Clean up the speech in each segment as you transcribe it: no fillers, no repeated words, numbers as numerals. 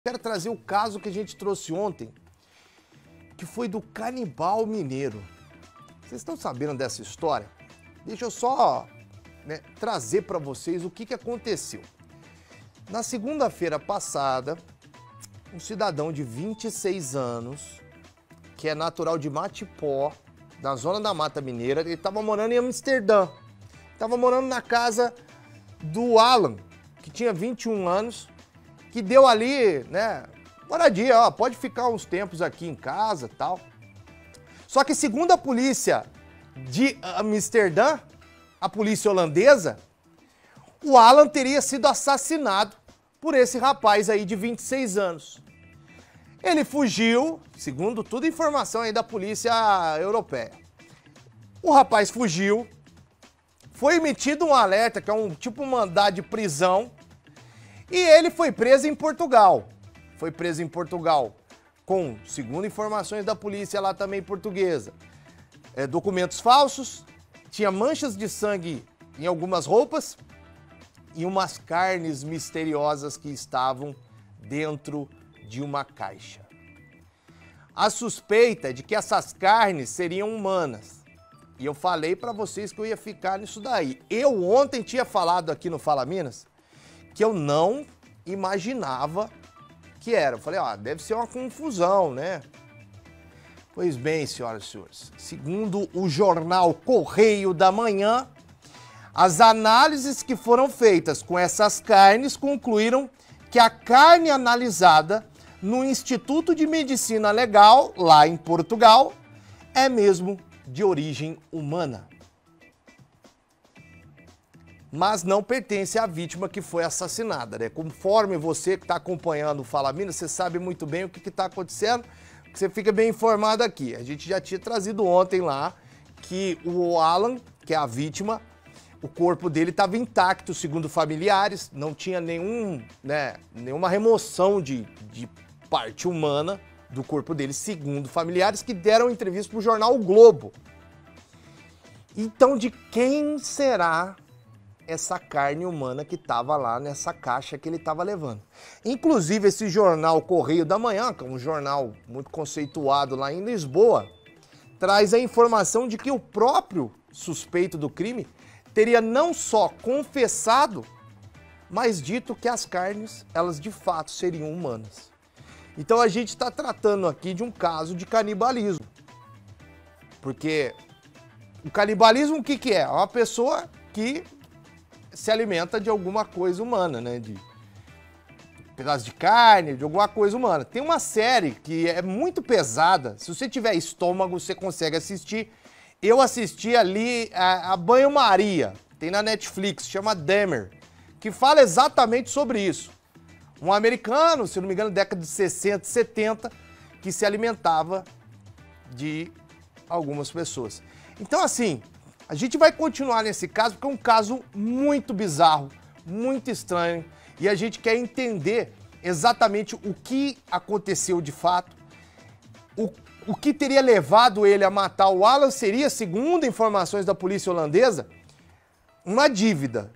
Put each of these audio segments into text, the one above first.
Quero trazer o caso que a gente trouxe ontem, que foi do canibal mineiro. Vocês estão sabendo dessa história? Deixa eu só trazer para vocês o que aconteceu. Na segunda-feira passada, um cidadão de 26 anos, que é natural de Matipó, na zona da Mata Mineira, ele estava morando em Amsterdã. Estava morando na casa do Alan, que tinha 21 anos, que deu ali, moradia, ó, pode ficar uns tempos aqui em casa e tal. Só que segundo a polícia de Amsterdã, a polícia holandesa, o Alan teria sido assassinado por esse rapaz aí de 26 anos. Ele fugiu, segundo toda informação aí da polícia europeia. O rapaz fugiu, foi emitido um alerta, que é um tipo mandado de prisão, e ele foi preso em Portugal. Foi preso em Portugal com, segundo informações da polícia lá também portuguesa, documentos falsos, tinha manchas de sangue em algumas roupas e umas carnes misteriosas que estavam dentro de uma caixa. A suspeita é de que essas carnes seriam humanas. E eu falei para vocês que eu ia ficar nisso daí. Eu ontem tinha falado aqui no Fala Minas que eu não imaginava que era. Eu falei, deve ser uma confusão, né? Pois bem, senhoras e senhores, segundo o jornal Correio da Manhã, as análises que foram feitas com essas carnes concluíram que a carne analisada no Instituto de Medicina Legal, lá em Portugal, é mesmo de origem humana. Mas não pertence à vítima que foi assassinada, né? Conforme você que está acompanhando o Fala Minas, você sabe muito bem o que está acontecendo, você fica bem informado aqui. A gente já tinha trazido ontem lá que o Alan, que é a vítima, o corpo dele estava intacto, segundo familiares, não tinha nenhuma remoção de parte humana do corpo dele, segundo familiares que deram entrevista para o jornal O Globo. Então, de quem será essa carne humana que estava lá nessa caixa que ele estava levando? Inclusive, esse jornal Correio da Manhã, que é um jornal muito conceituado lá em Lisboa, traz a informação de que o próprio suspeito do crime teria não só confessado, mas dito que as carnes, elas de fato seriam humanas. Então a gente está tratando aqui de um caso de canibalismo. Porque o canibalismo o que é? É uma pessoa que se alimenta de alguma coisa humana, né? De pedaço de carne, de alguma coisa humana. Tem uma série que é muito pesada. Se você tiver estômago, você consegue assistir. Eu assisti ali a Banho-Maria, tem na Netflix, chama Dahmer, que fala exatamente sobre isso. Um americano, se não me engano, década de 60, 70, que se alimentava de algumas pessoas. Então, assim, a gente vai continuar nesse caso, porque é um caso muito bizarro, muito estranho, e a gente quer entender exatamente o que aconteceu de fato, o que teria levado ele a matar o Alan seria, segundo informações da polícia holandesa, uma dívida.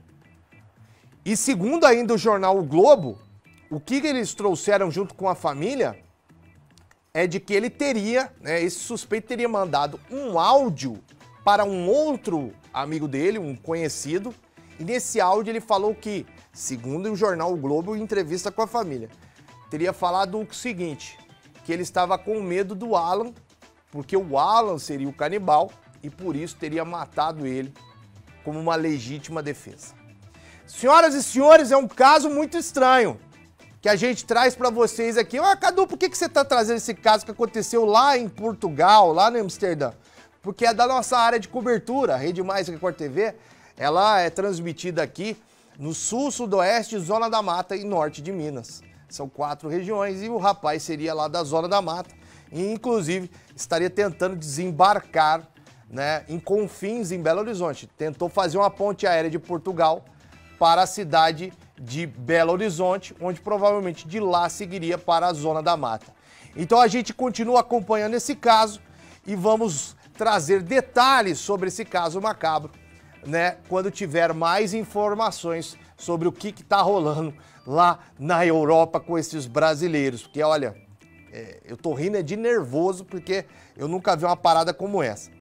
E segundo ainda o jornal O Globo, o que eles trouxeram junto com a família é de que ele teria, esse suspeito teria mandado um áudio para um outro amigo dele, um conhecido, e nesse áudio ele falou que, segundo o jornal O Globo, em entrevista com a família, teria falado o seguinte, que ele estava com medo do Alan, porque o Alan seria o canibal e por isso teria matado ele como uma legítima defesa. Senhoras e senhores, é um caso muito estranho que a gente traz para vocês aqui. Cadu, por que você está trazendo esse caso que aconteceu lá em Portugal, lá no Amsterdã? Porque é da nossa área de cobertura, a Rede Mais Record TV, ela é transmitida aqui no sul, sudoeste, zona da mata e norte de Minas. São 4 regiões e o rapaz seria lá da zona da mata e, inclusive, estaria tentando desembarcar em Confins, em Belo Horizonte. Tentou fazer uma ponte aérea de Portugal para a cidade de Belo Horizonte, onde provavelmente de lá seguiria para a zona da mata. Então a gente continua acompanhando esse caso e vamos trazer detalhes sobre esse caso macabro, quando tiver mais informações sobre o que está rolando lá na Europa com esses brasileiros. Porque, olha, eu tô rindo de nervoso porque eu nunca vi uma parada como essa.